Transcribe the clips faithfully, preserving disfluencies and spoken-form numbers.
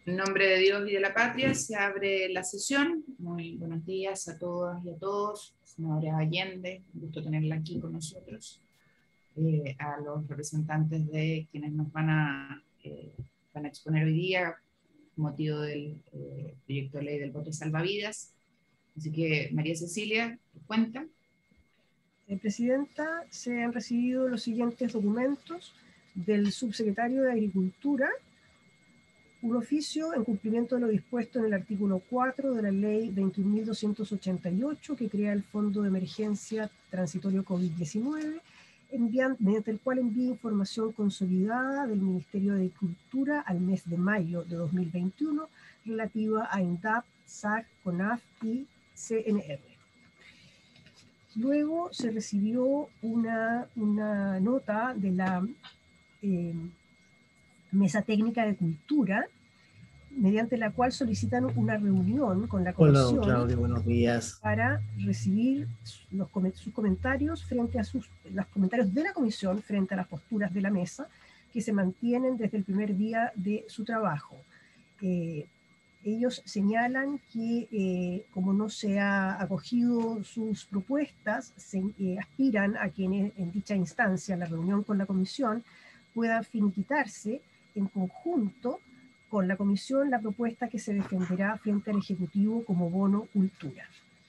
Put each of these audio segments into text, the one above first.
En nombre de Dios y de la patria se abre la sesión. Muy buenos días a todas y a todos. Senadora Allende, un gusto tenerla aquí con nosotros. Eh, a los representantes de quienes nos van a, eh, van a exponer hoy día motivo del eh, proyecto de ley del bote salvavidas. Así que, María Cecilia, cuenta. Eh, Presidenta, se han recibido los siguientes documentos del subsecretario de Agricultura: un oficio en cumplimiento de lo dispuesto en el artículo cuatro de la ley veintiún mil doscientos ochenta y ocho, que crea el Fondo de Emergencia Transitorio COVID diecinueve, envían, mediante el cual envía información consolidada del Ministerio de Agricultura al mes de mayo de dos mil veintiuno relativa a INDAP, S A C, CONAF y C N R. Luego se recibió una, una nota de la eh, Mesa Técnica de Cultura, mediante la cual solicitan una reunión con la comisión. Hola, Claudio, buenos días. Para recibir los, sus comentarios frente a sus, los comentarios de la comisión frente a las posturas de la mesa que se mantienen desde el primer día de su trabajo. Eh, ellos señalan que eh, como no se ha acogido sus propuestas, se eh, aspiran a que en, en dicha instancia, la reunión con la comisión, pueda finiquitarse en conjunto con la comisión la propuesta que se defenderá frente al Ejecutivo como bono cultura.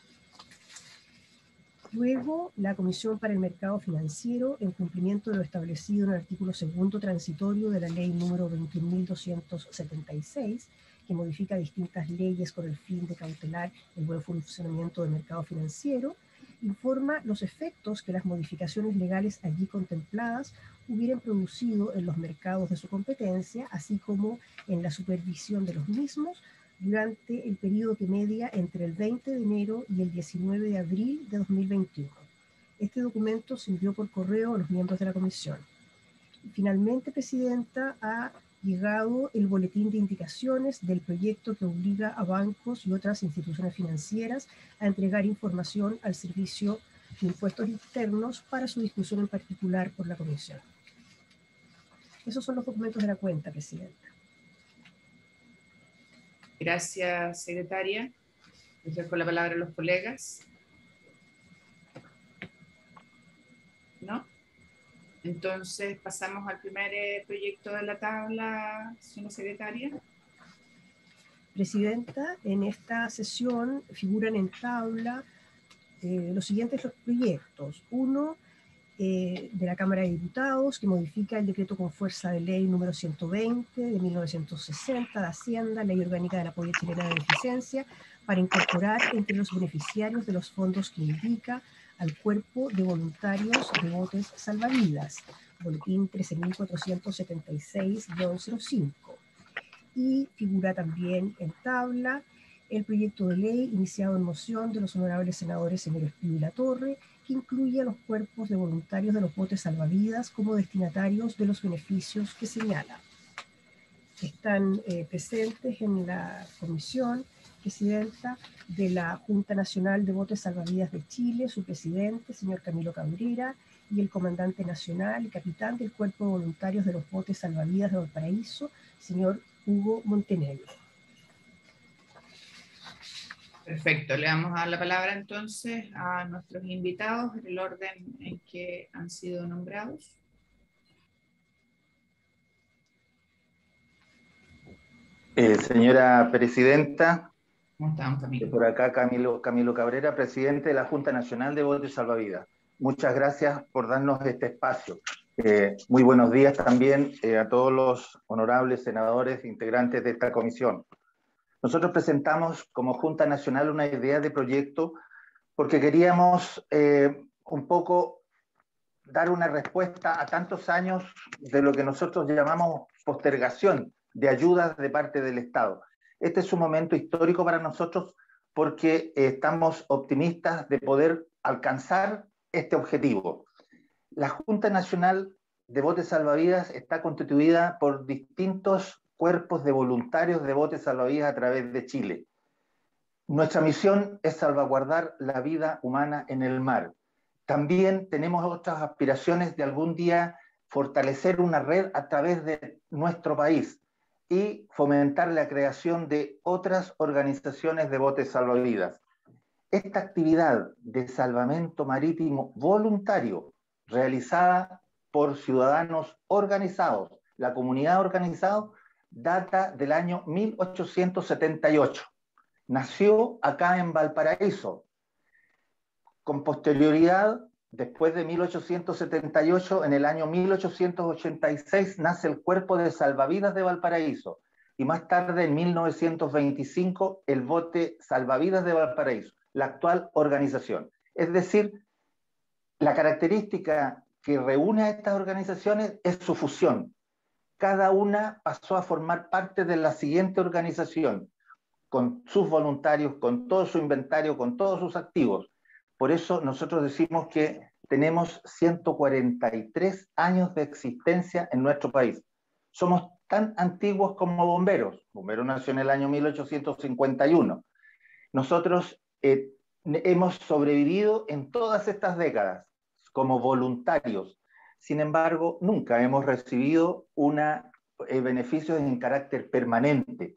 Luego, la Comisión para el Mercado Financiero, en cumplimiento de lo establecido en el artículo segundo transitorio de la ley número veintiún mil doscientos setenta y seis, que modifica distintas leyes con el fin de cautelar el buen funcionamiento del mercado financiero, informa los efectos que las modificaciones legales allí contempladas hubieran producido en los mercados de su competencia, así como en la supervisión de los mismos durante el periodo que media entre el veinte de enero y el diecinueve de abril de dos mil veintiuno. Este documento se envió por correo a los miembros de la comisión. Y finalmente, Presidenta, ha llegado el boletín de indicaciones del proyecto que obliga a bancos y otras instituciones financieras a entregar información al Servicio de Impuestos Internos para su discusión en particular por la Comisión. Esos son los documentos de la cuenta, Presidenta. Gracias, secretaria. Les dejo la palabra a los colegas. ¿No? Entonces pasamos al primer eh, proyecto de la tabla, señora secretaria. Presidenta, en esta sesión figuran en tabla eh, los siguientes proyectos. Uno, eh, de la Cámara de Diputados, que modifica el decreto con fuerza de ley número ciento veinte de mil novecientos sesenta de Hacienda, Ley Orgánica de la Policía Chilena de Beneficencia, para incorporar entre los beneficiarios de los fondos que indica al Cuerpo de Voluntarios de Botes Salvavidas, boletín trece mil cuatrocientos setenta y seis guión cero cinco. Y figura también en tabla el proyecto de ley iniciado en moción de los honorables senadores señor Espíritu y Latorre, que incluye a los cuerpos de voluntarios de los botes salvavidas como destinatarios de los beneficios que señala. Están eh, presentes en la comisión, Presidenta, de la Junta Nacional de Botes Salvavidas de Chile, su presidente, señor Camilo Cabrera, y el comandante nacional y capitán del Cuerpo de Voluntarios de los Botes Salvavidas de Valparaíso, señor Hugo Montenegro. Perfecto, le vamos a dar la palabra entonces a nuestros invitados en el orden en que han sido nombrados. Eh, señora Presidenta, ¿Cómo están, Camilo? por acá Camilo, Camilo Cabrera, presidente de la Junta Nacional de Botes Salvavidas. Muchas gracias por darnos este espacio. Eh, muy buenos días también eh, a todos los honorables senadores integrantes de esta comisión. Nosotros presentamos como Junta Nacional una idea de proyecto porque queríamos eh, un poco dar una respuesta a tantos años de lo que nosotros llamamos postergación de ayudas de parte del Estado. Este es un momento histórico para nosotros porque eh, estamos optimistas de poder alcanzar este objetivo. La Junta Nacional de Botes Salvavidas está constituida por distintos cuerpos de voluntarios de botes salvavidas a través de Chile. Nuestra misión es salvaguardar la vida humana en el mar. También tenemos otras aspiraciones de algún día fortalecer una red a través de nuestro país. y fomentar la creación de otras organizaciones de botes salvavidas. Esta actividad de salvamento marítimo voluntario realizada por ciudadanos organizados, la comunidad organizada, data del año mil ochocientos setenta y ocho. Nació acá en Valparaíso. Con posterioridad, después de mil ochocientos setenta y ocho, en el año mil ochocientos ochenta y seis, nace el Cuerpo de Salvavidas de Valparaíso. Y más tarde, en mil novecientos veinticinco, el Bote Salvavidas de Valparaíso, la actual organización. Es decir, la característica que reúne a estas organizaciones es su fusión. Cada una pasó a formar parte de la siguiente organización, con sus voluntarios, con todo su inventario, con todos sus activos. Por eso nosotros decimos que tenemos ciento cuarenta y tres años de existencia en nuestro país. Somos tan antiguos como Bomberos. Bomberos nació en el año mil ochocientos cincuenta y uno. Nosotros eh, hemos sobrevivido en todas estas décadas como voluntarios. Sin embargo, nunca hemos recibido una, eh, beneficios en carácter permanente.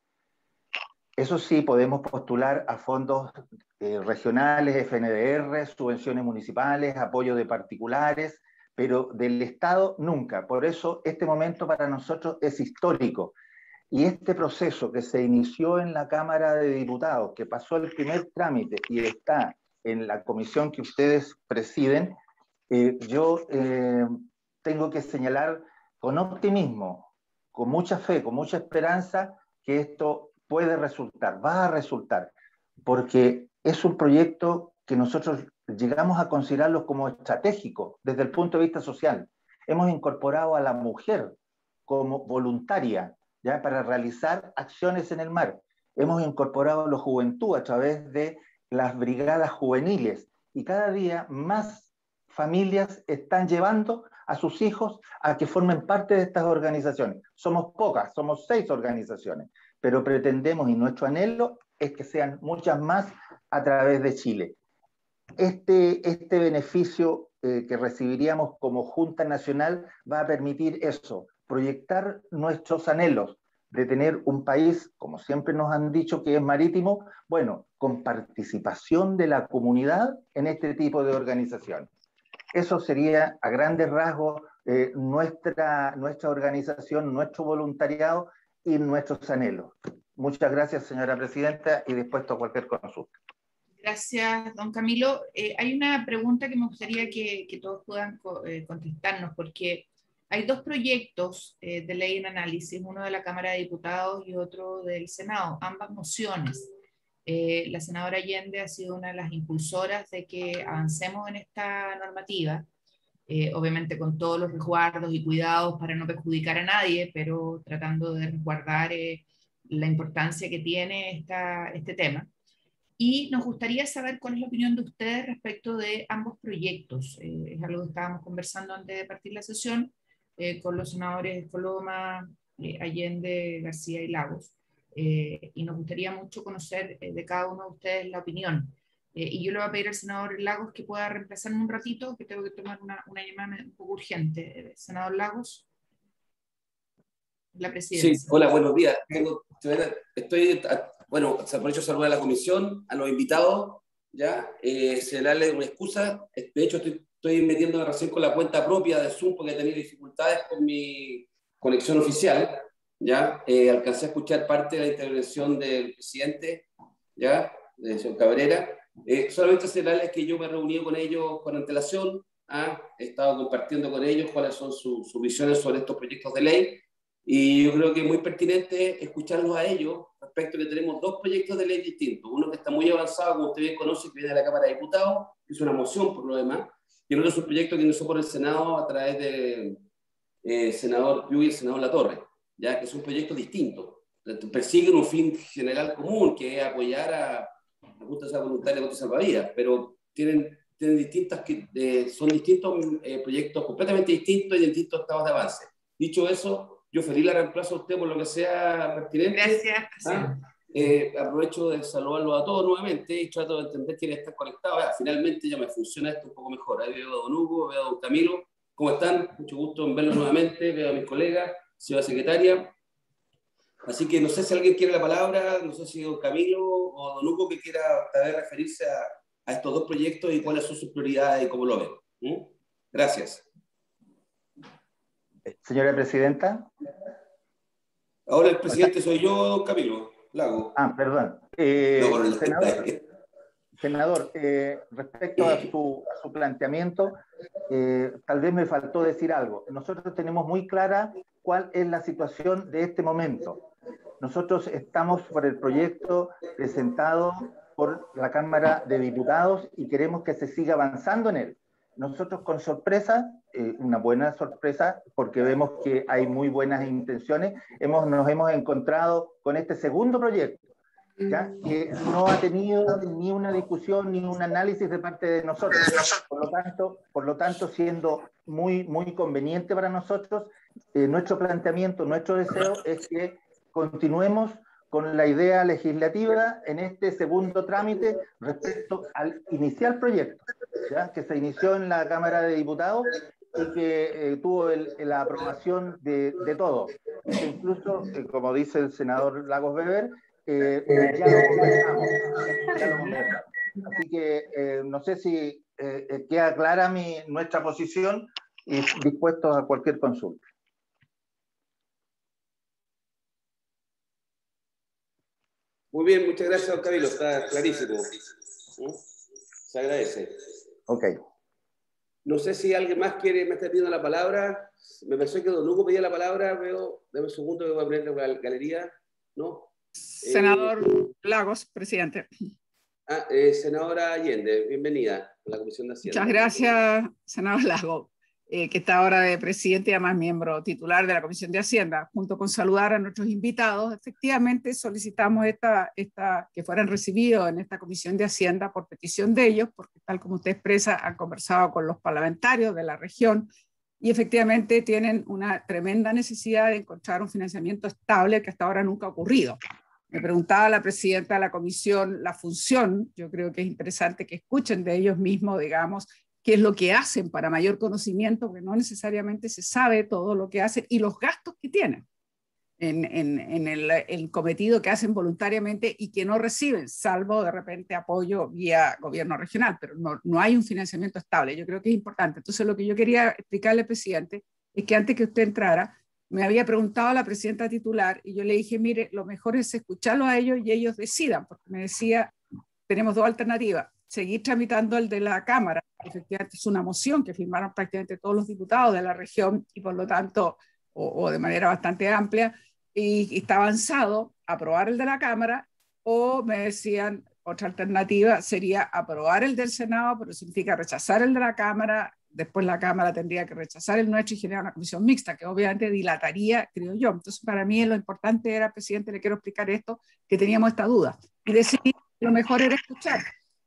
Eso sí, podemos postular a fondos eh, regionales, F N D R, subvenciones municipales, apoyo de particulares, pero del Estado nunca. Por eso este momento para nosotros es histórico. Y este proceso que se inició en la Cámara de Diputados, que pasó el primer trámite y está en la comisión que ustedes presiden, eh, yo eh, tengo que señalar con optimismo, con mucha fe, con mucha esperanza, que esto puede resultar, va a resultar, porque es un proyecto que nosotros llegamos a considerarlo como estratégico desde el punto de vista social. Hemos incorporado a la mujer como voluntaria, ¿ya?, para realizar acciones en el mar. Hemos incorporado a la juventud a través de las brigadas juveniles y cada día más familias están llevando a sus hijos a que formen parte de estas organizaciones. Somos pocas, somos seis organizaciones, pero pretendemos y nuestro anhelo es que sean muchas más a través de Chile. Este, este beneficio eh, que recibiríamos como Junta Nacional va a permitir eso, proyectar nuestros anhelos de tener un país, como siempre nos han dicho que es marítimo, bueno, con participación de la comunidad en este tipo de organizaciones. Eso sería a grandes rasgos eh, nuestra, nuestra organización, nuestro voluntariado y nuestros anhelos. Muchas gracias, señora presidenta, y dispuesto a cualquier consulta. Gracias, don Camilo. Eh, hay una pregunta que me gustaría que, que todos puedan co eh, contestarnos, porque hay dos proyectos eh, de ley en análisis, uno de la Cámara de Diputados y otro del Senado, ambas mociones. Eh, la senadora Allende ha sido una de las impulsoras de que avancemos en esta normativa, eh, obviamente con todos los resguardos y cuidados para no perjudicar a nadie, pero tratando de resguardar eh, la importancia que tiene esta, este tema. Y nos gustaría saber cuál es la opinión de ustedes respecto de ambos proyectos. Eh, es algo que estábamos conversando antes de partir la sesión eh, con los senadores Coloma, eh, Allende, García y Lagos. Eh, y nos gustaría mucho conocer eh, de cada uno de ustedes la opinión. Eh, y yo le voy a pedir al senador Lagos que pueda reemplazarme un ratito, que tengo que tomar una, una llamada un poco urgente. Eh, senador Lagos, la presidencia. Sí, hola, buenos días. Tengo, estoy, bueno, aprovecho de saludar a la comisión, a los invitados, ya, eh, se darle una excusa. De hecho, estoy, estoy metiéndome recién con la cuenta propia de Zoom porque he tenido dificultades con mi conexión oficial. ¿Ya? Eh, alcancé a escuchar parte de la intervención del presidente, ¿ya?, del señor Cabrera. Eh, solamente señalarles que yo me he reunido con ellos con antelación, ¿ah? He estado compartiendo con ellos cuáles son sus su visiones sobre estos proyectos de ley, y yo creo que es muy pertinente escucharlos a ellos respecto a que tenemos dos proyectos de ley distintos. Uno que está muy avanzado, como usted bien conoce, que viene de la Cámara de Diputados, que es una moción por lo demás, y el otro es un proyecto que inició por el Senado a través del eh, senador Piu y el senador Latorre, ya que son proyectos distintos, persiguen un fin general común, que es apoyar a la Junta Voluntaria de Botes Salvavidas, pero tienen, tienen distintas, eh, son distintos eh, proyectos completamente distintos y de distintos estados de avance. Dicho eso, yo feliz la reemplazo a usted por lo que sea pertinente. Gracias. ¿Ah? Eh, aprovecho de saludarlos a todos nuevamente y trato de entender quiénes están conectados. Ah, finalmente ya me funciona esto un poco mejor. Ahí veo a don Hugo, veo a don Camilo. ¿Cómo están? Mucho gusto en verlos nuevamente. Veo a mis colegas, señora secretaria. Así que no sé si alguien quiere la palabra, no sé si don Camilo o don Hugo que quiera tal vez referirse a, a estos dos proyectos y cuáles son sus prioridades y cómo lo ven. ¿Mm? Gracias. Señora Presidenta. Ahora el presidente soy yo, don Camilo Lago. Ah, perdón. Eh, no, por el senador, senador eh, respecto a su, a su planteamiento, eh, tal vez me faltó decir algo. Nosotros tenemos muy clara cuál es la situación de este momento. Nosotros estamos por el proyecto presentado por la Cámara de Diputados y queremos que se siga avanzando en él. Nosotros con sorpresa, eh, una buena sorpresa, porque vemos que hay muy buenas intenciones, hemos, nos hemos encontrado con este segundo proyecto, ¿ya? Que no ha tenido ni una discusión ni un análisis de parte de nosotros. Por lo tanto, por lo tanto siendo muy, muy conveniente para nosotros, eh, nuestro planteamiento, nuestro deseo es que continuemos con la idea legislativa en este segundo trámite respecto al inicial proyecto, ¿ya? Que se inició en la Cámara de Diputados y que eh, tuvo el, la aprobación de, de todos. Que incluso, eh, como dice el senador Lagos Weber, eh, ya lo conversamos. Ya lo conversamos. Así que eh, no sé si eh, queda clara mi, nuestra posición y dispuestos a cualquier consulta. Muy bien, muchas gracias, don Camilo, está clarísimo. Se agradece. Ok. No sé si alguien más quiere, me está pidiendo la palabra. Me pensó que don Hugo pedía la palabra, veo, dame un segundo que voy a poner la galería. ¿No? Senador eh, Lagos, presidente. Ah, eh, senadora Allende, bienvenida a la Comisión de Hacienda. Muchas gracias, senador Lagos. Eh, que está ahora de presidente y además miembro titular de la Comisión de Hacienda, junto con saludar a nuestros invitados. Efectivamente solicitamos esta, esta, que fueran recibidos en esta Comisión de Hacienda por petición de ellos, porque tal como usted expresa, han conversado con los parlamentarios de la región y efectivamente tienen una tremenda necesidad de encontrar un financiamiento estable que hasta ahora nunca ha ocurrido. Me preguntaba la presidenta de la comisión la función, yo creo que es interesante que escuchen de ellos mismos, digamos, qué es lo que hacen para mayor conocimiento, porque no necesariamente se sabe todo lo que hacen y los gastos que tienen en, en, en el, el cometido que hacen voluntariamente y que no reciben, salvo de repente apoyo vía gobierno regional, pero no, no hay un financiamiento estable. Yo creo que es importante. Entonces lo que yo quería explicarle al presidente es que antes que usted entrara, me había preguntado a la presidenta titular y yo le dije, mire, lo mejor es escucharlo a ellos y ellos decidan, porque me decía, tenemos dos alternativas. Seguir tramitando el de la Cámara, efectivamente es una moción que firmaron prácticamente todos los diputados de la región y por lo tanto, o, o de manera bastante amplia, y, y está avanzado, aprobar el de la Cámara, o me decían, otra alternativa sería aprobar el del Senado, pero significa rechazar el de la Cámara, después la Cámara tendría que rechazar el nuestro y generar una comisión mixta, que obviamente dilataría, creo yo. Entonces, para mí lo importante era, presidente, le quiero explicar esto, que teníamos esta duda, y decidí que lo mejor era escuchar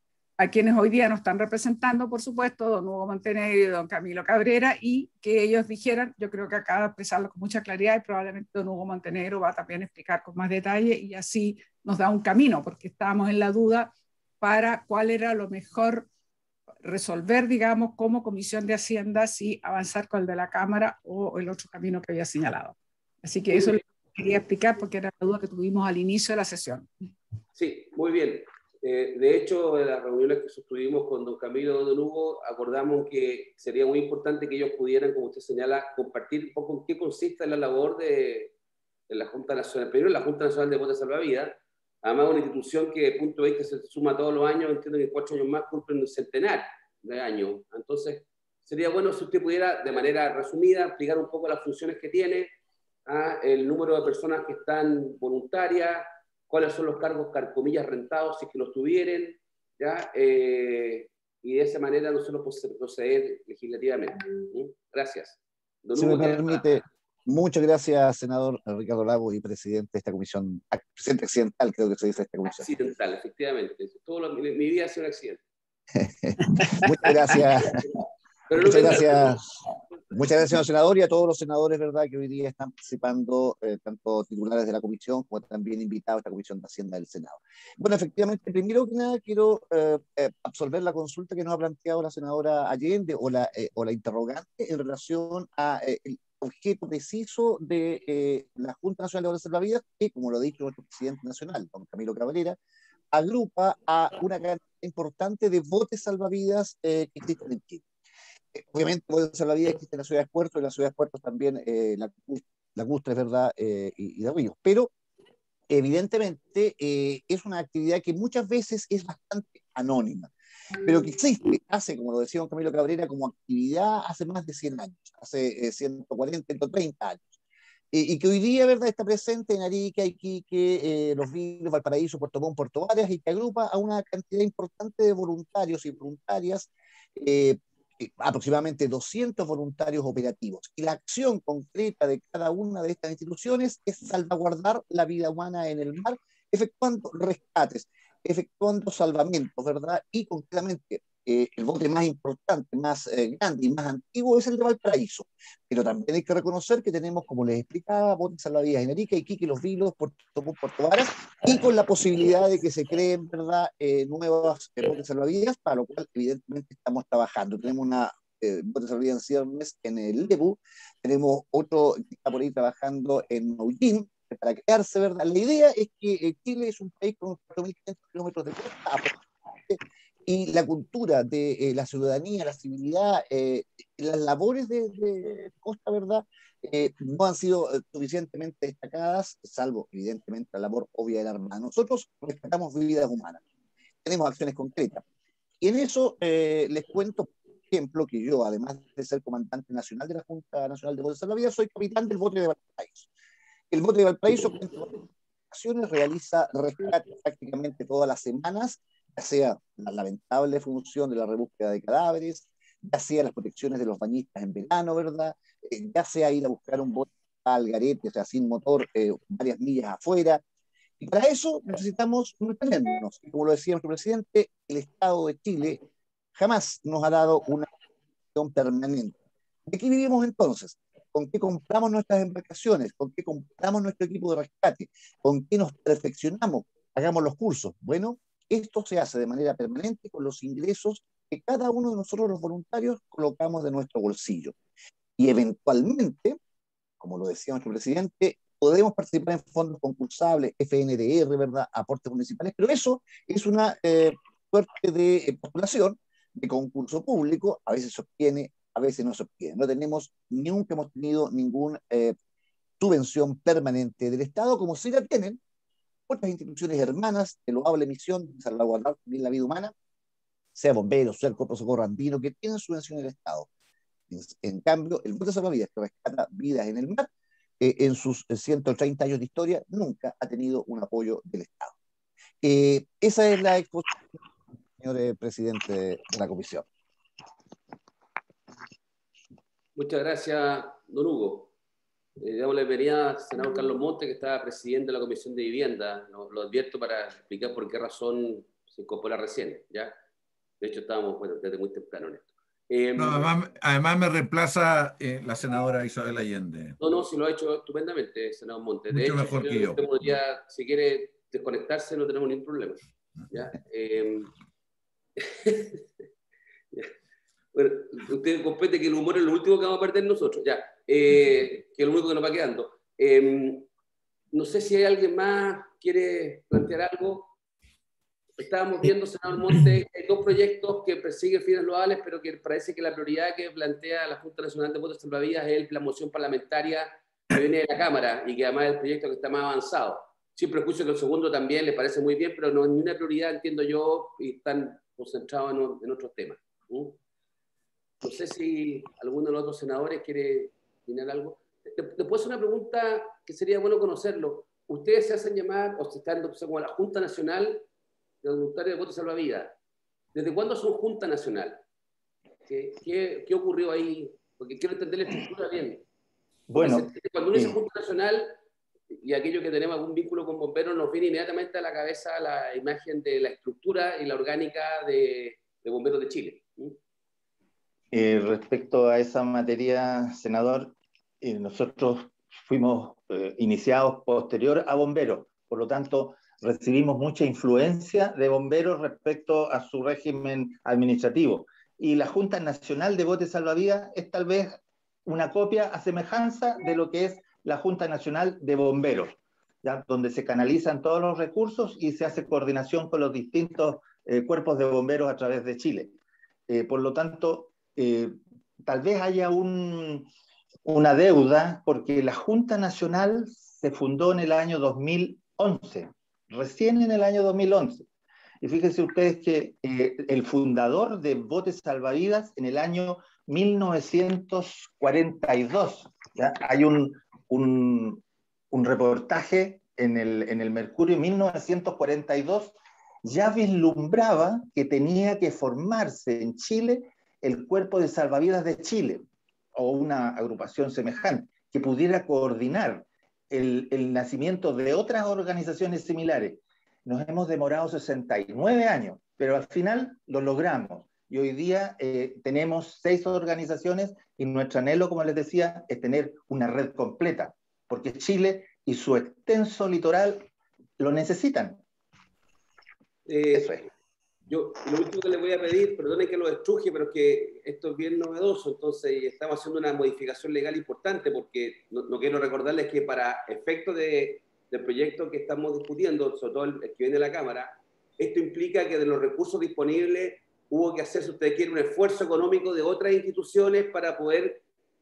a quienes hoy día nos están representando, por supuesto, don Hugo Montenegro y don Camilo Cabrera, y que ellos dijeran, yo creo que acaba de expresarlo con mucha claridad y probablemente don Hugo Montenegro va también a explicar con más detalle y así nos da un camino, porque estábamos en la duda para cuál era lo mejor resolver, digamos, como Comisión de Hacienda, si avanzar con el de la Cámara o el otro camino que había señalado. Así que eso lo quería explicar porque era la duda que tuvimos al inicio de la sesión. Sí, muy bien. Eh, de hecho, en las reuniones que sostuvimos con don Camilo y don Hugo, acordamos que sería muy importante que ellos pudieran, como usted señala, compartir un poco en qué consiste la labor de, de la Junta Nacional. Primero, la Junta Nacional de Botes Salvavidas, además una institución que, punto de vista, se suma todos los años, entiendo que en cuatro años más cumplen un centenar de años. Entonces, sería bueno si usted pudiera, de manera resumida, explicar un poco las funciones que tiene, ¿ah? El número de personas que están voluntarias, cuáles son los cargos, comillas, rentados, si es que los tuvieran, ¿ya? Eh, y de esa manera nosotros podemos proceder legislativamente. ¿Mm? Gracias. Don si Hugo, me permite, muchas gracias, senador Ricardo Lagos y presidente de esta comisión, presidente accidental, creo que se dice esta comisión. Accidental, efectivamente. Todo lo, mi, mi vida ha sido un accidente. Muchas gracias. Pero muchas gracias. Muchas gracias, señor senador, y a todos los senadores, ¿verdad?, que hoy día están participando, eh, tanto titulares de la comisión como también invitados a esta Comisión de Hacienda del Senado. Bueno, efectivamente, primero que nada quiero eh, eh, absolver la consulta que nos ha planteado la senadora Allende o la, eh, o la interrogante en relación a eh, el, objeto preciso de eh, la Junta Nacional de Botes Salvavidas, que, como lo ha dicho nuestro presidente nacional, don Camilo Cabrera, agrupa a una cantidad importante de botes salvavidas eh, que existen en Chile. Eh, obviamente, botes salvavidas existen en las ciudades puertos, y en las ciudades puertos también eh, la, lacustres, ¿verdad? Eh, y, y de ríos. Pero, evidentemente, eh, es una actividad que muchas veces es bastante anónima, pero que existe, hace, como lo decía don Camilo Cabrera, como actividad hace más de cien años, hace eh, ciento cuarenta, ciento treinta años. Eh, y que hoy día, ¿verdad?, está presente en Arica, Iquique, eh, Los Vilos, Valparaíso, Puerto Montt, Puerto Varas, y que agrupa a una cantidad importante de voluntarios y voluntarias, eh, eh, aproximadamente doscientos voluntarios operativos. Y la acción concreta de cada una de estas instituciones es salvaguardar la vida humana en el mar, efectuando rescates, efectuando salvamentos, ¿verdad? Y concretamente, eh, el bote más importante, más eh, grande y más antiguo es el de Valparaíso. Pero también hay que reconocer que tenemos, como les explicaba, botes salvavidas en Arica, Iquique, Los Vilos, Puerto Montt, Puerto Varas, y con la posibilidad de que se creen, ¿verdad?, eh, nuevas eh, botes salvavidas, para lo cual evidentemente estamos trabajando. Tenemos una eh, bote salvavidas en ciernes en el Lebu, tenemos otro que está por ahí trabajando en Maullín, para quedarse, ¿verdad? La idea es que eh, Chile es un país con cuatro mil quinientos kilómetros de costa, y la cultura de eh, la ciudadanía, la civilidad, eh, las labores de, de costa, ¿verdad?, eh, no han sido eh, suficientemente destacadas, salvo evidentemente la labor obvia de la Armada. Nosotros rescatamos vidas humanas, tenemos acciones concretas. Y en eso eh, les cuento, por ejemplo, que yo, además de ser comandante nacional de la Junta Nacional de Botes Salvavidas, soy capitán del bote de Valparaíso. El bote de Valparaíso, con acciones, realiza rescates prácticamente todas las semanas, ya sea la lamentable función de la rebúsqueda de cadáveres, ya sea las protecciones de los bañistas en verano, ¿verdad? Eh, ya sea ir a buscar un bote al garete, o sea, sin motor, eh, varias millas afuera. Y para eso necesitamos mantenernos. Y como lo decía nuestro presidente, el Estado de Chile jamás nos ha dado una acción permanente. ¿De qué vivimos entonces? ¿Con qué compramos nuestras embarcaciones? ¿Con qué compramos nuestro equipo de rescate? ¿Con qué nos perfeccionamos? Hagamos los cursos. Bueno, esto se hace de manera permanente con los ingresos que cada uno de nosotros los voluntarios colocamos de nuestro bolsillo. Y eventualmente, como lo decía nuestro presidente, podemos participar en fondos concursables, F N D R, ¿verdad?, aportes municipales, pero eso es una eh, suerte de eh, postulación, de concurso público, a veces se obtiene, a veces no se obtiene. No tenemos, nunca hemos tenido ninguna eh, subvención permanente del Estado, como sí la tienen otras instituciones hermanas de loable misión de salvaguardar también la vida humana, sea bomberos, sea el Cuerpo de Socorro Andino, que tienen subvención del Estado. En, en cambio, el bote salvavidas, que rescata vidas en el mar, eh, en sus ciento treinta años de historia, nunca ha tenido un apoyo del Estado. Eh, esa es la exposición, señor eh, presidente de la comisión. Muchas gracias, don Hugo. Eh, damos la bienvenida al senador Carlos Montes, que está presidiendo la Comisión de Vivienda. Lo, lo advierto para explicar por qué razón se incorpora recién, ¿ya? De hecho, estábamos, bueno, desde muy temprano en esto. Eh, no, además, además me reemplaza eh, la senadora Isabel Allende. No, no, sí lo ha hecho estupendamente, senador Montes. Mucho de hecho, mejor yo, que yo. Podría, si quiere desconectarse, no tenemos ningún problema. ¿Ya? Eh, bueno, usted compete que el humor es lo último que vamos a perder nosotros, ya, eh, que es lo único que nos va quedando. Eh, no sé si hay alguien más que quiere plantear algo. Estábamos viendo, senador Monte, hay dos proyectos que persiguen fines loables, pero que parece que la prioridad que plantea la Junta Nacional de Botes Salvavidas es la moción parlamentaria que viene de la Cámara y que además es el proyecto que está más avanzado. Siempre escucho que el segundo también le parece muy bien, pero no es ni una prioridad, entiendo yo, y están concentrados en, en otros temas. ¿Mm? No sé si alguno de los otros senadores quiere opinar algo. Después una pregunta que sería bueno conocerlo. Ustedes se hacen llamar, o se están como la Junta Nacional de Voluntarios de Botes Salvavidas. ¿Desde cuándo son Junta Nacional? ¿Qué, qué, qué ocurrió ahí? Porque quiero entender la estructura bien. Bueno, se, cuando uno sí. dice Junta Nacional, y aquello que tenemos algún vínculo con bomberos, nos viene inmediatamente a la cabeza la imagen de la estructura y la orgánica de, de Bomberos de Chile. ¿Mm? Eh, respecto a esa materia, senador, eh, nosotros fuimos eh, iniciados posterior a bomberos, por lo tanto recibimos mucha influencia de bomberos respecto a su régimen administrativo. Y la Junta Nacional de Botes Salvavidas es tal vez una copia a semejanza de lo que es la Junta Nacional de Bomberos, ¿ya? Donde se canalizan todos los recursos y se hace coordinación con los distintos eh, cuerpos de bomberos a través de Chile. Eh, por lo tanto, eh, tal vez haya un, una deuda, porque la Junta Nacional se fundó en el año dos mil once, recién en el año dos mil once. Y fíjense ustedes que eh, el fundador de Botes Salvavidas en el año mil novecientos cuarenta y dos, ¿ya? Hay un, un, un reportaje en el, en el Mercurio en mil novecientos cuarenta y dos, ya vislumbraba que tenía que formarse en Chile el Cuerpo de Salvavidas de Chile, o una agrupación semejante, que pudiera coordinar el, el nacimiento de otras organizaciones similares. Nos hemos demorado sesenta y nueve años, pero al final lo logramos. Y hoy día eh, tenemos seis organizaciones y nuestro anhelo, como les decía, es tener una red completa, porque Chile y su extenso litoral lo necesitan. Eh, Eso es. Yo lo último que les voy a pedir, perdonen que lo destruje, pero es que esto es bien novedoso, entonces estamos haciendo una modificación legal importante, porque no, no quiero recordarles que para efectos de, del proyecto que estamos discutiendo, sobre todo el, el que viene de la Cámara, esto implica que de los recursos disponibles hubo que hacer, si usted quiere, un esfuerzo económico de otras instituciones para poder,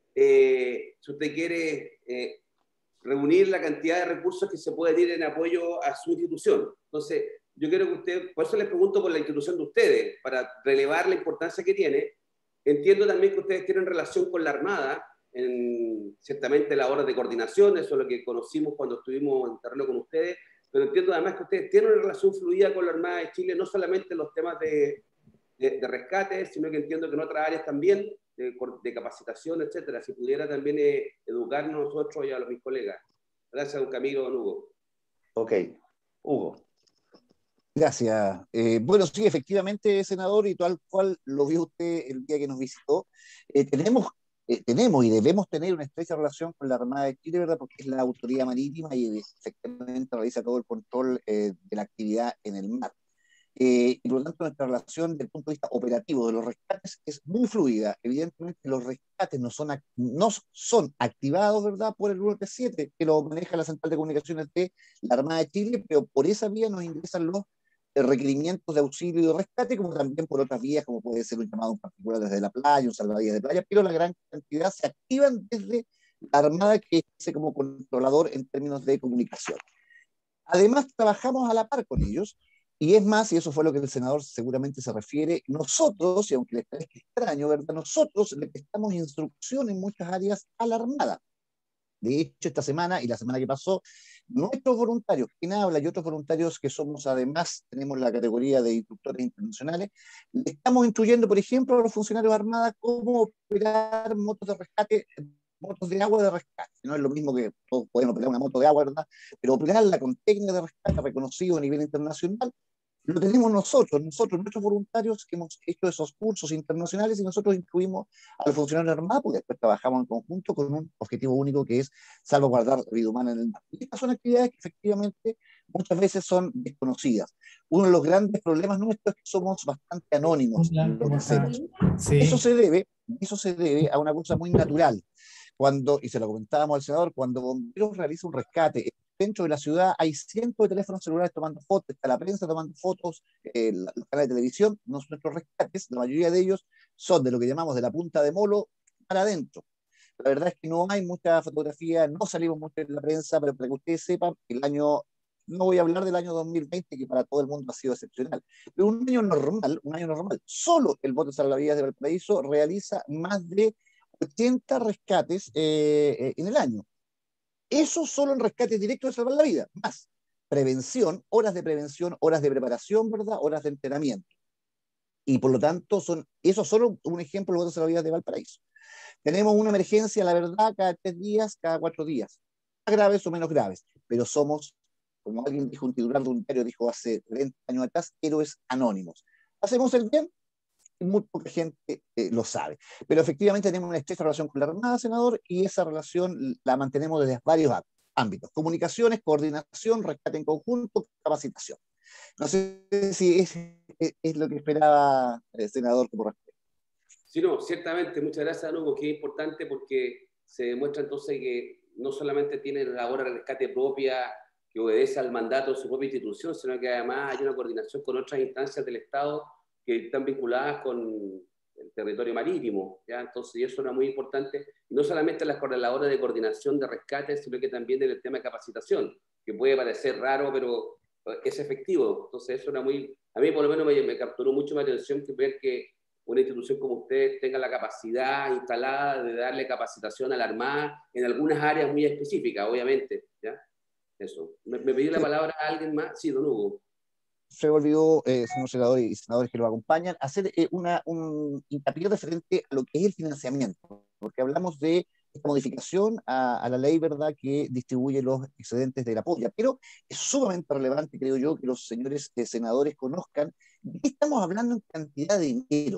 eh, si usted quiere, eh, reunir la cantidad de recursos que se pueden ir en apoyo a su institución. Entonces, yo quiero que usted, por eso les pregunto por la institución de ustedes, para relevar la importancia que tiene. Entiendo también que ustedes tienen relación con la Armada, en, ciertamente la hora de coordinación, eso es lo que conocimos cuando estuvimos en terreno con ustedes, pero entiendo además que ustedes tienen una relación fluida con la Armada de Chile, no solamente en los temas de, de, de rescate, sino que entiendo que en otras áreas también, de, de capacitación, etcétera. Si pudiera también eh, educarnos nosotros y a los mis colegas. Gracias, don Camilo, don Hugo. Ok, Hugo. Gracias. Eh, bueno, sí, efectivamente, senador, y tal cual lo vio usted el día que nos visitó, eh, tenemos, eh, tenemos y debemos tener una estrecha relación con la Armada de Chile, ¿verdad? Porque es la autoridad marítima y efectivamente realiza todo el control eh, de la actividad en el mar. Eh, y por lo tanto, nuestra relación desde el punto de vista operativo de los rescates es muy fluida. Evidentemente, los rescates no son, no son activados, ¿verdad?, por el uno tres siete, que lo maneja la Central de Comunicaciones de la Armada de Chile, pero por esa vía nos ingresan los requerimientos de auxilio y de rescate, como también por otras vías, como puede ser un llamado en particular desde la playa, un salvavidas de playa, pero la gran cantidad se activan desde la Armada, que es como controlador en términos de comunicación. Además, trabajamos a la par con ellos, y es más, y eso fue lo que el senador seguramente se refiere, nosotros, y aunque les parezca extraño, ¿verdad?, nosotros le prestamos instrucción en muchas áreas a la Armada. De hecho, esta semana y la semana que pasó, nuestros voluntarios, quien habla y otros voluntarios que somos además, tenemos la categoría de instructores internacionales, le estamos instruyendo, por ejemplo, a los funcionarios de Armada cómo operar motos de rescate, motos de agua de rescate. No es lo mismo que todos podemos operar una moto de agua, ¿verdad? Pero operarla con técnicas de rescate reconocido a nivel internacional, lo tenemos nosotros, nosotros, nuestros voluntarios que hemos hecho esos cursos internacionales, y nosotros incluimos a los funcionarios armados, porque después trabajamos en conjunto con un objetivo único que es salvaguardar la vida humana en el mar. Y estas son actividades que efectivamente muchas veces son desconocidas. Uno de los grandes problemas nuestros es que somos bastante anónimos. Sí. Eso se debe, eso se debe a una cosa muy natural. Cuando, y se lo comentábamos al senador, cuando Bomberos realiza un rescate dentro de la ciudad, hay cientos de teléfonos celulares tomando fotos, está la prensa tomando fotos, eh, los canales de televisión. Nuestros rescates, la mayoría de ellos, son de lo que llamamos de la punta de molo para adentro. La verdad es que no hay mucha fotografía, no salimos mucho en la prensa, pero para que ustedes sepan, el año, no voy a hablar del año dos mil veinte, que para todo el mundo ha sido excepcional, pero un año normal, un año normal, solo el Bote Salvavidas de Valparaíso realiza más de ochenta rescates eh, en el año. Eso solo en rescate directo de salvar la vida, más prevención, horas de prevención, horas de preparación, ¿verdad?, horas de entrenamiento. Y por lo tanto, son, eso es solo un ejemplo de los salvavidas de Valparaíso. Tenemos una emergencia, la verdad, cada tres días, cada cuatro días, más graves o menos graves, pero somos, como alguien dijo, un titular voluntario dijo hace treinta años atrás, héroes anónimos. ¿Hacemos el bien? Muy poca gente eh, lo sabe. Pero efectivamente tenemos una estrecha relación con la Armada, senador, y esa relación la mantenemos desde varios ámbitos: comunicaciones, coordinación, rescate en conjunto, capacitación. No sé si es, es, es lo que esperaba el senador como respuesta. Sí, no, ciertamente, muchas gracias, Hugo, que es importante porque se demuestra entonces que no solamente tiene la labor de rescate propia, que obedece al mandato de su propia institución, sino que además hay una coordinación con otras instancias del Estado que están vinculadas con el territorio marítimo, ¿ya? Entonces, y eso era muy importante, y no solamente las labores de coordinación de rescate, sino que también en el tema de capacitación, que puede parecer raro, pero es efectivo. Entonces, eso era muy, a mí por lo menos me, me capturó mucho mi atención que ver que una institución como ustedes tenga la capacidad instalada de darle capacitación a la Armada en algunas áreas muy específicas, obviamente, ¿ya? Eso. ¿Me, me pedí la palabra a alguien más? Sí, don Hugo. Se olvidó, eh, señor senador y senadores que lo acompañan, hacer eh, una, un hincapié referente a lo que es el financiamiento, porque hablamos de esta modificación a, a la ley, ¿verdad?, que distribuye los excedentes de la polla, pero es sumamente relevante, creo yo, que los señores eh, senadores conozcan de qué estamos hablando en cantidad de dinero.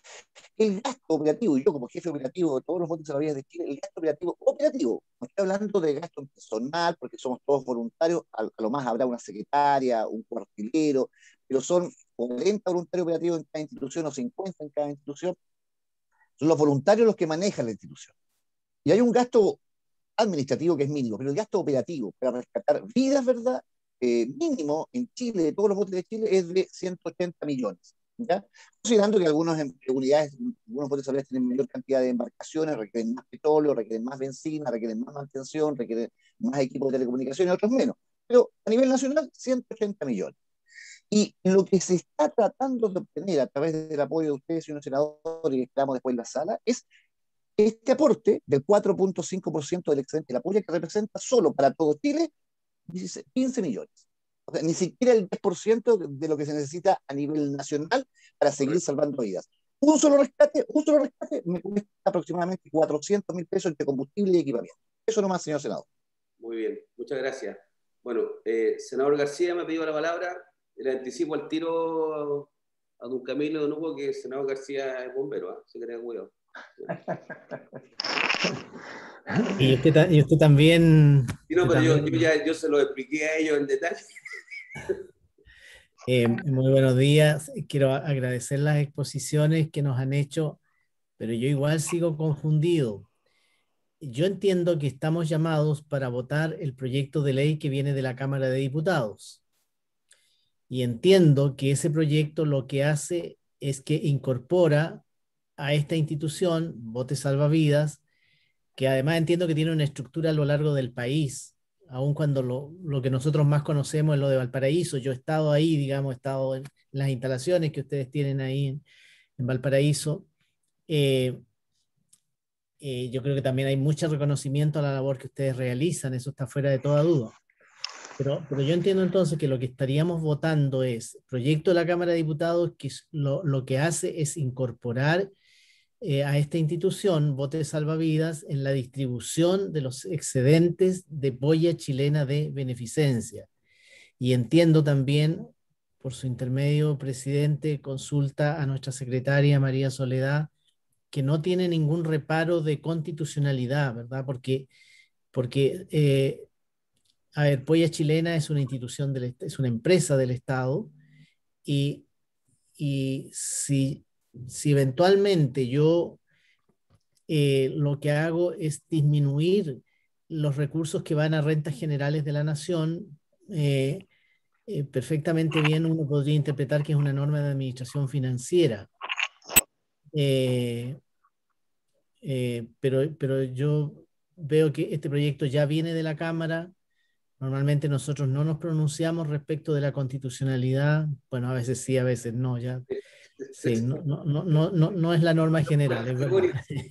El gasto operativo, y yo como jefe operativo de todos los botes salvavidas de Chile, el gasto operativo operativo, no estoy hablando de gasto personal, porque somos todos voluntarios, a, a lo más habrá una secretaria, un cuartelero, pero son cuarenta voluntarios operativos en cada institución o cincuenta en cada institución, son los voluntarios los que manejan la institución. Y hay un gasto administrativo que es mínimo, pero el gasto operativo para rescatar vidas, ¿verdad?, eh, mínimo en Chile, de todos los botes de Chile, es de ciento ochenta millones. ¿Ya? Considerando que algunas unidades, algunos botes salvavidas tienen mayor cantidad de embarcaciones, requieren más petróleo, requieren más benzina, requieren más mantención, requieren más equipos de telecomunicaciones, otros menos. Pero a nivel nacional, ciento ochenta millones. Y lo que se está tratando de obtener a través del apoyo de ustedes, señores senadores, y estamos después en la sala, es este aporte del cuatro punto cinco por ciento del excedente de la polla, que representa solo para todo Chile quince millones. O sea, ni siquiera el diez por ciento de lo que se necesita a nivel nacional para seguir salvando vidas. Un solo rescate, un solo rescate me cuesta aproximadamente cuatrocientos mil pesos entre combustible y equipamiento. Eso nomás, señor senador. Muy bien, muchas gracias. Bueno, eh, senador García me ha pedido la palabra. Le anticipo al tiro a don Camilo, don Hugo, que el senador García es bombero, ¿eh? Se crea cuidado. Y usted, y usted también... Sí, no, usted pero también... Yo, yo ya yo se lo expliqué a ellos en detalle. Eh, muy buenos días. Quiero agradecer las exposiciones que nos han hecho, pero yo igual sigo confundido. Yo entiendo que estamos llamados para votar el proyecto de ley que viene de la Cámara de Diputados. Y entiendo que ese proyecto lo que hace es que incorpora a esta institución, Botes Salvavidas, que además entiendo que tiene una estructura a lo largo del país, aun cuando lo, lo que nosotros más conocemos es lo de Valparaíso. Yo he estado ahí, digamos, he estado en las instalaciones que ustedes tienen ahí en, en Valparaíso. Eh, eh, yo creo que también hay mucho reconocimiento a la labor que ustedes realizan, eso está fuera de toda duda. Pero, pero yo entiendo entonces que lo que estaríamos votando es proyecto de la Cámara de Diputados que lo, lo que hace es incorporar eh, a esta institución, Botes Salvavidas, en la distribución de los excedentes de polla chilena de beneficencia. Y entiendo también, por su intermedio, presidente, consulta a nuestra secretaria María Soledad, que no tiene ningún reparo de constitucionalidad, ¿verdad? Porque, porque eh, a ver, Polla Chilena es una institución, del, es una empresa del Estado, y, y si, si eventualmente yo eh, lo que hago es disminuir los recursos que van a rentas generales de la nación, eh, eh, perfectamente bien uno podría interpretar que es una norma de administración financiera. Eh, eh, pero, pero yo veo que este proyecto ya viene de la Cámara. Normalmente nosotros no nos pronunciamos respecto de la constitucionalidad. Bueno, a veces sí, a veces no. Ya, sí, no, no, no, no, no, no es la norma general, es verdad.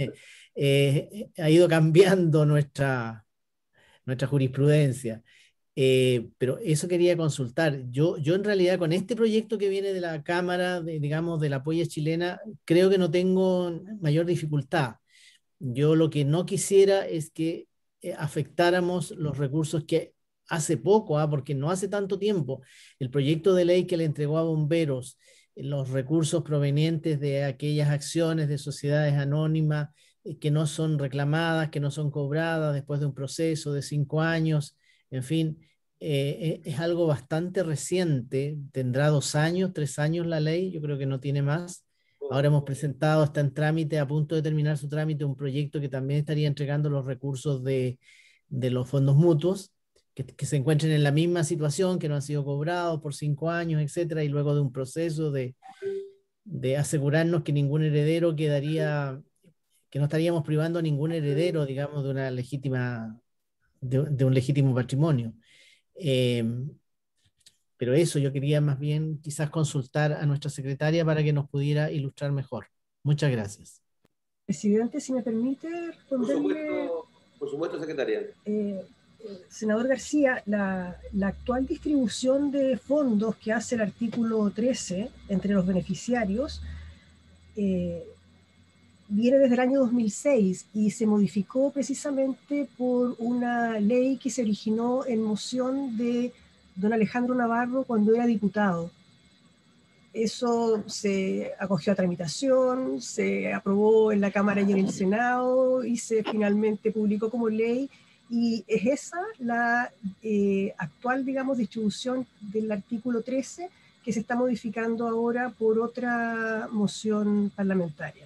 eh, ha ido cambiando nuestra, nuestra jurisprudencia. Eh, pero eso quería consultar. Yo, yo en realidad con este proyecto que viene de la Cámara, de, digamos, de la polla chilena, creo que no tengo mayor dificultad. Yo lo que no quisiera es que eh, afectáramos los recursos que hace poco, ¿ah? Porque no hace tanto tiempo, el proyecto de ley que le entregó a bomberos, eh, los recursos provenientes de aquellas acciones de sociedades anónimas eh, que no son reclamadas, que no son cobradas después de un proceso de cinco años, en fin, eh, es algo bastante reciente, tendrá dos años, tres años la ley, yo creo que no tiene más. Ahora hemos presentado, está en trámite, a punto de terminar su trámite, un proyecto que también estaría entregando los recursos de, de los fondos mutuos, que, que se encuentren en la misma situación, que no han sido cobrados por cinco años, etcétera, y luego de un proceso de, de asegurarnos que ningún heredero quedaría, que no estaríamos privando a ningún heredero, digamos, de una legítima, de, de un legítimo patrimonio. Eh, Pero eso yo quería más bien quizás consultar a nuestra secretaria para que nos pudiera ilustrar mejor. Muchas gracias. Presidente, si me permite responderle... Por supuesto, por supuesto secretaria. Eh, eh, senador García, la, la actual distribución de fondos que hace el artículo trece entre los beneficiarios eh, viene desde el año dos mil seis y se modificó precisamente por una ley que se originó en moción de don Alejandro Navarro cuando era diputado. Eso se acogió a tramitación, se aprobó en la Cámara y en el Senado y se finalmente publicó como ley, y es esa la eh, actual, digamos, distribución del artículo trece que se está modificando ahora por otra moción parlamentaria.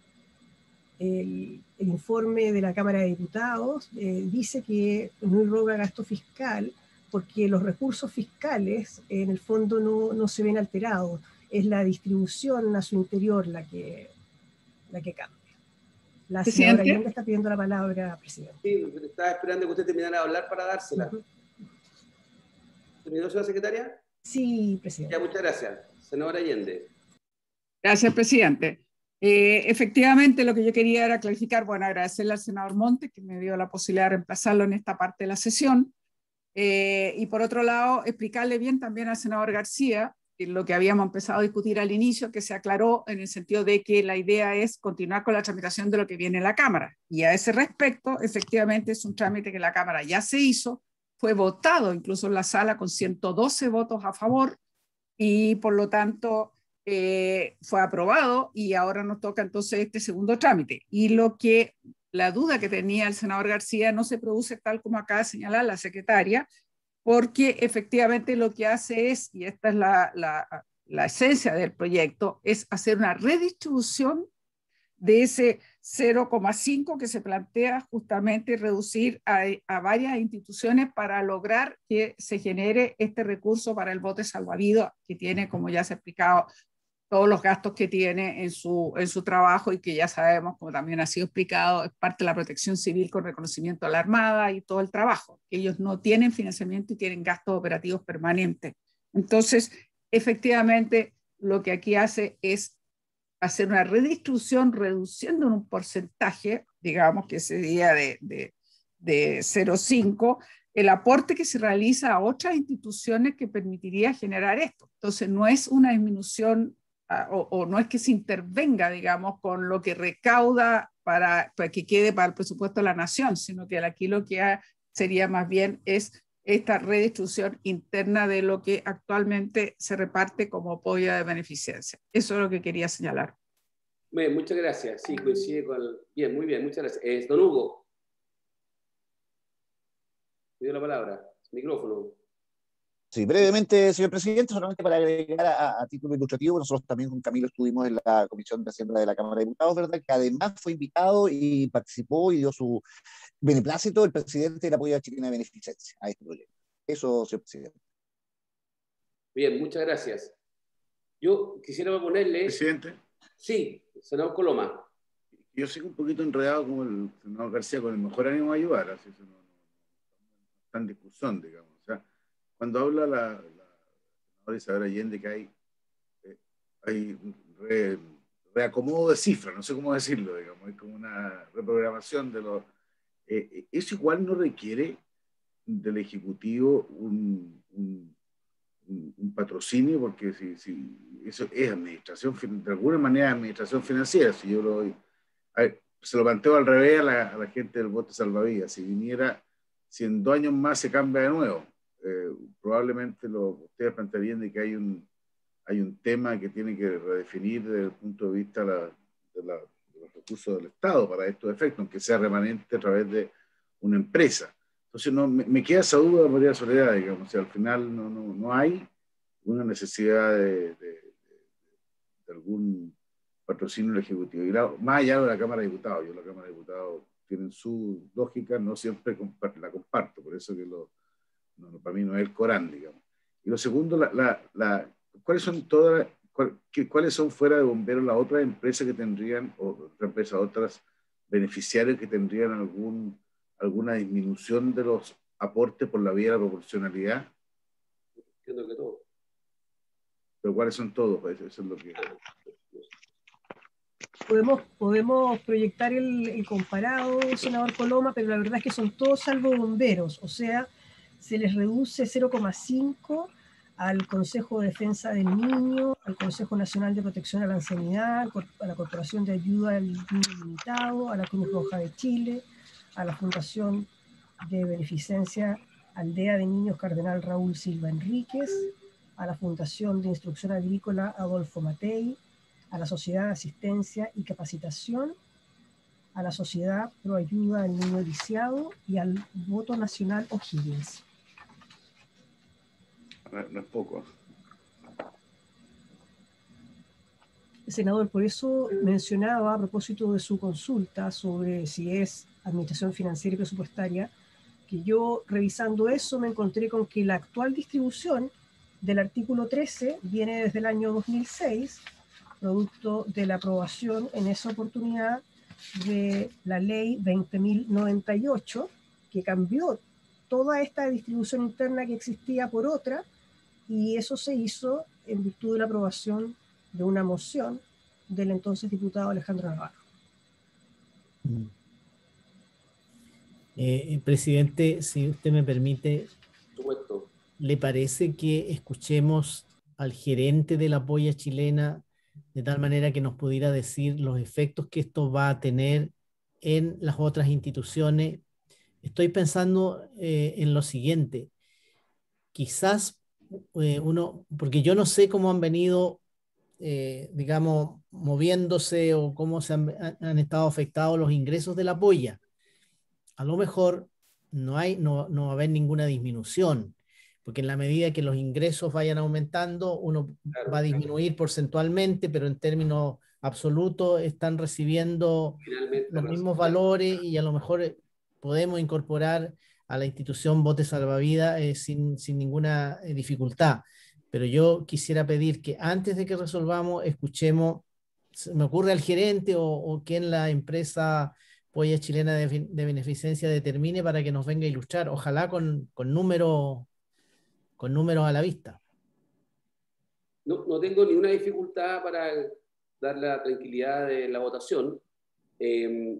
El, el informe de la Cámara de Diputados eh, dice que no irroga gasto fiscal porque los recursos fiscales en el fondo no, no se ven alterados. Es la distribución a su interior la que, la que cambia. La señora Allende está pidiendo la palabra, presidente. Sí, estaba esperando que usted terminara de hablar para dársela. Uh-huh. ¿Terminó, señora secretaria? Sí, presidente. Ya, muchas gracias. Senadora Allende. Gracias, presidente. Eh, efectivamente, lo que yo quería era clarificar, bueno, agradecerle al senador Monte que me dio la posibilidad de reemplazarlo en esta parte de la sesión. Eh, y por otro lado, explicarle bien también al senador García lo que habíamos empezado a discutir al inicio, que se aclaró en el sentido de que la idea es continuar con la tramitación de lo que viene en la Cámara. Y a ese respecto, efectivamente, es un trámite que la Cámara ya se hizo, fue votado incluso en la sala con ciento doce votos a favor, y por lo tanto eh, fue aprobado, y ahora nos toca entonces este segundo trámite. Y lo que, la duda que tenía el senador García no se produce tal como acaba de señalar la secretaria, porque efectivamente lo que hace es, y esta es la, la, la esencia del proyecto, es hacer una redistribución de ese cero coma cinco que se plantea justamente reducir a, a varias instituciones para lograr que se genere este recurso para el bote salvavidas, que tiene, como ya se ha explicado, todos los gastos que tiene en su, en su trabajo, y que ya sabemos, como también ha sido explicado, es parte de la protección civil con reconocimiento a la Armada y todo el trabajo. Ellos no tienen financiamiento y tienen gastos operativos permanentes. Entonces, efectivamente, lo que aquí hace es hacer una redistribución reduciendo en un porcentaje, digamos que sería de, de, de cero coma cinco, el aporte que se realiza a otras instituciones que permitiría generar esto. Entonces, no es una disminución O, o no es que se intervenga, digamos, con lo que recauda para, para que quede para el presupuesto de la nación, sino que aquí lo que ha, sería más bien es esta redistribución interna de lo que actualmente se reparte como apoyo de beneficencia. Eso es lo que quería señalar. Bien, muchas gracias. Sí, coincide con el... Bien, muy bien, muchas gracias. Eh, don Hugo. Me dio la palabra. Micrófono. Sí, brevemente, señor presidente, solamente para agregar a, a título ilustrativo, nosotros también con Camilo estuvimos en la Comisión de Hacienda de la Cámara de Diputados, ¿verdad? Que además fue invitado y participó y dio su beneplácito el presidente de la Apoyo Chilena de Beneficencia a este proyecto. Eso, señor presidente. Bien, muchas gracias. Yo quisiera proponerle... Presidente. Sí, senador Coloma. Yo sigo un poquito enredado con el senador García, con el mejor ánimo de ayudar, así que no, no está en discusión, digamos. O sea, cuando habla la, la senadora Isabel Allende que hay, eh, hay re, reacomodo de cifras, no sé cómo decirlo, digamos, es como una reprogramación de los... Eh, eso igual no requiere del Ejecutivo un, un, un, un patrocinio, porque si, si eso es administración, de alguna manera administración financiera. Si yo lo, a ver, se lo planteo al revés a la, a la gente del bote salvavidas, si viniera, si en dos años más se cambia de nuevo, eh, probablemente lo, ustedes plantearían de que hay un, hay un tema que tiene que redefinir desde el punto de vista la, de, la, de los recursos del Estado para estos efectos, aunque sea remanente a través de una empresa. Entonces no, me, me queda esa duda, María Soledad, digamos, o sea, al final no, no, no hay una necesidad de, de, de, de algún patrocinio del Ejecutivo. Y la, más allá de la Cámara de Diputados, yo la Cámara de Diputados tienen su lógica, no siempre la comparto, por eso que lo, no, para mí no es el Corán, digamos. Y lo segundo, la, la, la, ¿cuáles son todas, cuál, qué, cuáles son fuera de bomberos las otras empresas que tendrían, o otras empresas, otras beneficiarios que tendrían algún, alguna disminución de los aportes por la vía de la proporcionalidad? Entiendo que todo. ¿Pero cuáles son todos? Pues eso es lo que... Podemos, podemos proyectar el, el comparado, senador Coloma, pero la verdad es que son todos salvo bomberos, o sea, se les reduce cero coma cinco al Consejo de Defensa del Niño, al Consejo Nacional de Protección a la Ancianidad, a la Corporación de Ayuda al Niño Limitado, a la Cruz Roja de Chile, a la Fundación de Beneficencia Aldea de Niños Cardenal Raúl Silva Enríquez, a la Fundación de Instrucción Agrícola Adolfo Matei, a la Sociedad de Asistencia y Capacitación, a la Sociedad Pro Ayuda al Niño Lisiado y al Voto Nacional O'Higgins. No, no es poco. Senador, por eso mencionaba a propósito de su consulta sobre si es Administración Financiera y Presupuestaria, que yo revisando eso me encontré con que la actual distribución del artículo trece viene desde el año dos mil seis, producto de la aprobación en esa oportunidad de la ley veinte mil noventa y ocho, que cambió toda esta distribución interna que existía por otra, y eso se hizo en virtud de la aprobación de una moción del entonces diputado Alejandro Navarro. Eh, presidente, si usted me permite, Supuesto. ¿le parece que escuchemos al gerente de la polla chilena de tal manera que nos pudiera decir los efectos que esto va a tener en las otras instituciones? Estoy pensando eh, en lo siguiente. Quizás eh, uno, porque yo no sé cómo han venido, eh, digamos, moviéndose o cómo se han, han estado afectados los ingresos de la polla. A lo mejor no, hay, no, no va a haber ninguna disminución, porque en la medida que los ingresos vayan aumentando, uno Claro, va a disminuir porcentualmente, pero en términos absolutos están recibiendo finalmente los no mismos sé. valores y a lo mejor podemos incorporar a la institución Bote Salvavidas eh, sin, sin ninguna eh, dificultad. Pero yo quisiera pedir que antes de que resolvamos, escuchemos, se me ocurre al gerente o, o quien la empresa Polla Chilena de, de Beneficencia determine para que nos venga a ilustrar, ojalá con, con números con números a la vista. No, no tengo ninguna dificultad para dar la tranquilidad de la votación. Eh,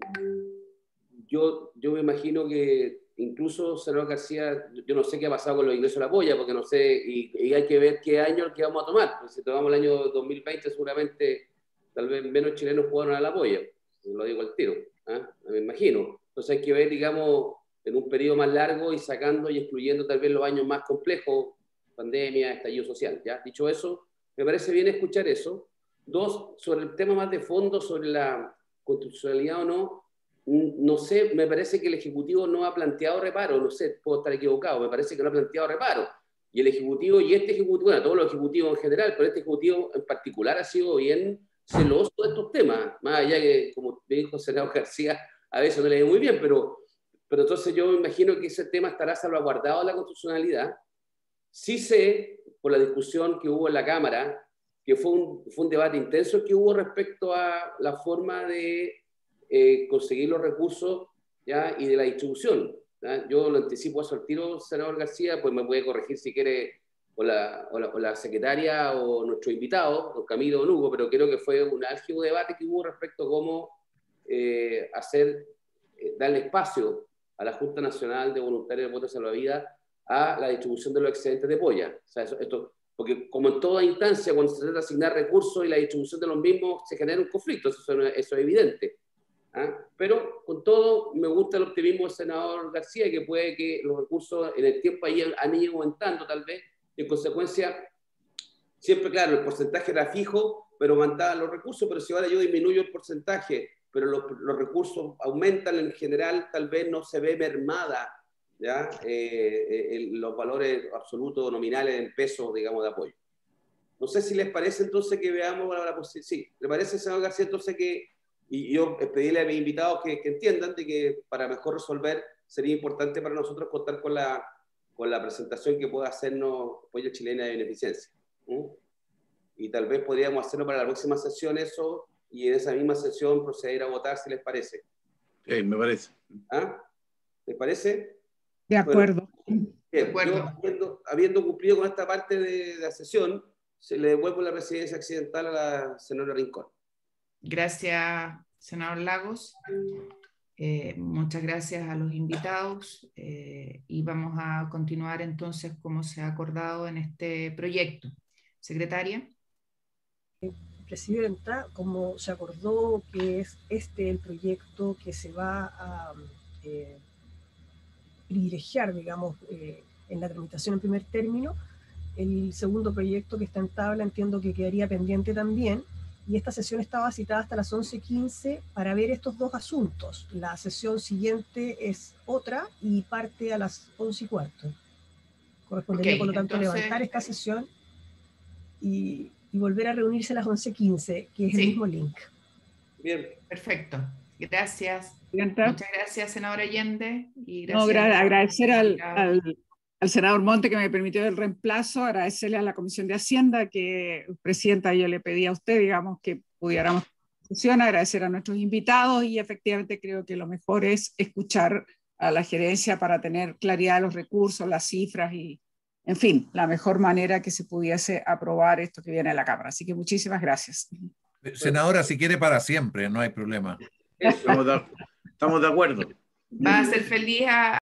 yo, yo me imagino que incluso, senador García, yo no sé qué ha pasado con los ingresos de la polla, porque no sé, y, y hay que ver qué año el que vamos a tomar. Pues si tomamos el año dos mil veinte, seguramente tal vez menos chilenos jugaron a la polla, lo digo al tiro, ¿eh? Me imagino. Entonces hay que ver, digamos, en un periodo más largo y sacando y excluyendo tal vez los años más complejos, pandemia, estallido social. ¿Ya? Dicho eso, me parece bien escuchar eso. Dos, sobre el tema más de fondo, sobre la constitucionalidad o no, no sé, me parece que el Ejecutivo no ha planteado reparo, no sé, puedo estar equivocado, me parece que no ha planteado reparo. Y el Ejecutivo, y este Ejecutivo, bueno, todos los Ejecutivos en general, pero este Ejecutivo en particular ha sido bien celoso de estos temas, más allá que, como me dijo el senador García, a veces no le ve muy bien, pero, pero entonces yo me imagino que ese tema estará salvaguardado en la constitucionalidad. Sí sé, por la discusión que hubo en la Cámara, que fue un, fue un debate intenso que hubo respecto a la forma de eh, conseguir los recursos, ¿ya? Y de la distribución, ¿ya? Yo lo anticipo a al tiro, senador García, pues me puede corregir si quiere o la, o la, o la secretaria o nuestro invitado, don Camilo o don Hugo, pero creo que fue un álgido debate que hubo respecto a cómo eh, hacer, eh, darle espacio a la Junta Nacional de Voluntarios de Bote Salvavidas a la distribución de los excedentes de polla. O sea, eso, esto, porque como en toda instancia, cuando se trata de asignar recursos y la distribución de los mismos, se genera un conflicto, eso, eso es evidente. ¿Ah? Pero con todo, me gusta el optimismo del senador García, que puede que los recursos en el tiempo ahí han ido aumentando tal vez, y en consecuencia, siempre claro, el porcentaje era fijo, pero aumentaban los recursos, pero si ahora yo disminuyo el porcentaje, pero los, los recursos aumentan en general, tal vez no se ve mermada, ¿ya? Eh, eh, los valores absolutos nominales en pesos, digamos, de apoyo. No sé si les parece entonces que veamos la, la posibilidad. Sí, ¿le parece, senador García, entonces que, y yo pedirle a mis invitados que, que entiendan de que para mejor resolver sería importante para nosotros contar con la, con la presentación que pueda hacernos Apoyo Chilena de Beneficencia. ¿Mm? Y tal vez podríamos hacerlo para la próxima sesión eso, y en esa misma sesión proceder a votar, si les parece. Sí, me parece. ¿Ah? ¿Les parece? De acuerdo. Bueno, bien, de acuerdo. Yo, habiendo, habiendo cumplido con esta parte de, de la sesión, se le devuelvo la presidencia accidental a la senadora Rincón. Gracias, senador Lagos. Eh, muchas gracias a los invitados eh, y vamos a continuar entonces como se ha acordado en este proyecto. Secretaria. Presidenta, como se acordó que es este el proyecto que se va a eh, privilegiar, digamos, eh, en la tramitación en primer término, el segundo proyecto que está en tabla entiendo que quedaría pendiente también, y esta sesión estaba citada hasta las once quince para ver estos dos asuntos. La sesión siguiente es otra y parte a las once y cuarto. Correspondería, okay, por lo tanto, entonces, levantar esta sesión y, y volver a reunirse a las once quince, que es sí. el mismo link. Bien, perfecto. Gracias. ¿Sienta? Muchas gracias, senador Allende. Y gracias no, gra agradecer al, al, al senador Monte que me permitió el reemplazo, agradecerle a la Comisión de Hacienda que, presidenta, yo le pedí a usted, digamos, que pudiéramos funcionar, agradecer a nuestros invitados y efectivamente creo que lo mejor es escuchar a la gerencia para tener claridad de los recursos, las cifras y, en fin, la mejor manera que se pudiese aprobar esto que viene a la Cámara. Así que muchísimas gracias. Senadora, si quiere para siempre, no hay problema. Estamos de, estamos de acuerdo. Va a ser feliz a